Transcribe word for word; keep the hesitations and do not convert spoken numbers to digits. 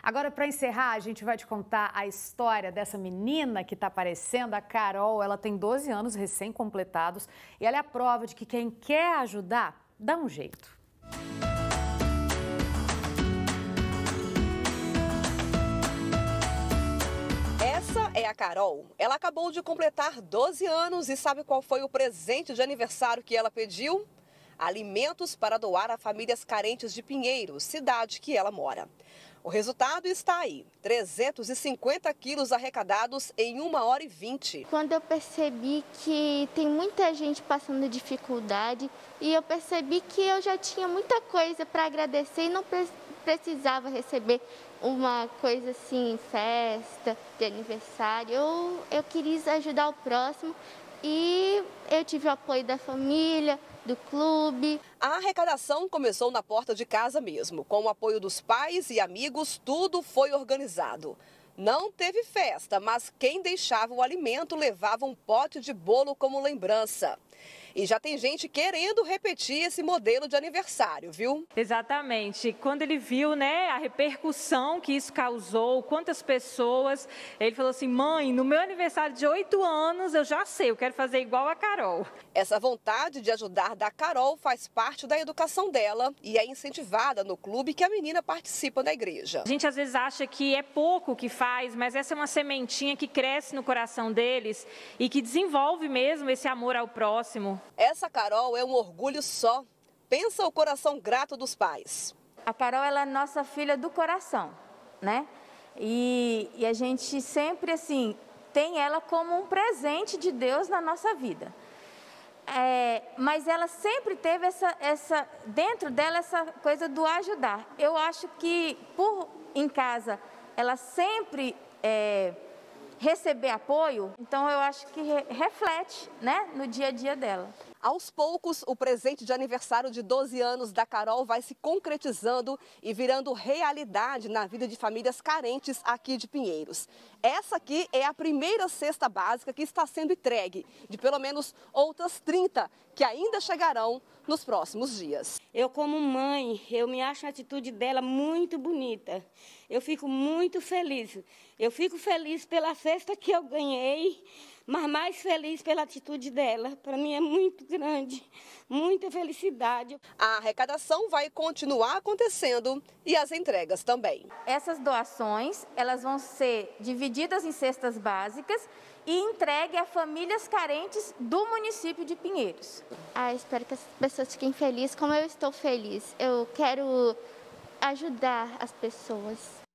Agora, para encerrar, a gente vai te contar a história dessa menina que está aparecendo, a Carol. Ela tem doze anos recém-completados e ela é a prova de que quem quer ajudar, dá um jeito. Essa é a Carol. Ela acabou de completar doze anos e sabe qual foi o presente de aniversário que ela pediu? Alimentos para doar a famílias carentes de Pinheiros, cidade que ela mora. O resultado está aí, trezentos e cinquenta quilos arrecadados em uma hora e vinte. Quando eu percebi que tem muita gente passando dificuldade e eu percebi que eu já tinha muita coisa para agradecer e não precisava receber uma coisa assim, festa, de aniversário. Eu, eu queria ajudar o próximo e eu tive o apoio da família, do clube. A arrecadação começou na porta de casa mesmo. Com o apoio dos pais e amigos, tudo foi organizado. Não teve festa, mas quem deixava o alimento levava um pote de bolo como lembrança. E já tem gente querendo repetir esse modelo de aniversário, viu? Exatamente. Quando ele viu, né, a repercussão que isso causou, quantas pessoas, ele falou assim: mãe, no meu aniversário de oito anos, eu já sei, eu quero fazer igual a Carol. Essa vontade de ajudar da Carol faz parte da educação dela e é incentivada no clube que a menina participa da igreja. A gente às vezes acha que é pouco que faz, mas essa é uma sementinha que cresce no coração deles e que desenvolve mesmo esse amor ao próximo. Essa Carol é um orgulho só. Pensa o coração grato dos pais. A Carol, ela é nossa filha do coração, né? E, e a gente sempre, assim, tem ela como um presente de Deus na nossa vida. É, mas ela sempre teve essa, essa, dentro dela essa coisa do ajudar. Eu acho que, por em casa, ela sempre é, receber apoio, então eu acho que re, reflete, né, no dia a dia dela. Aos poucos, o presente de aniversário de doze anos da Carol vai se concretizando e virando realidade na vida de famílias carentes aqui de Pinheiros. Essa aqui é a primeira cesta básica que está sendo entregue, de pelo menos outras trinta que ainda chegarão nos próximos dias. Eu, como mãe, eu me acho a atitude dela muito bonita. Eu fico muito feliz. Eu fico feliz pela cesta que eu ganhei, mas mais feliz pela atitude dela. Para mim é muito grande, muita felicidade. A arrecadação vai continuar acontecendo e as entregas também. Essas doações, elas vão ser divididas em cestas básicas e entregue a famílias carentes do município de Pinheiros. Ah, espero que as pessoas fiquem felizes como eu estou feliz. Eu quero ajudar as pessoas.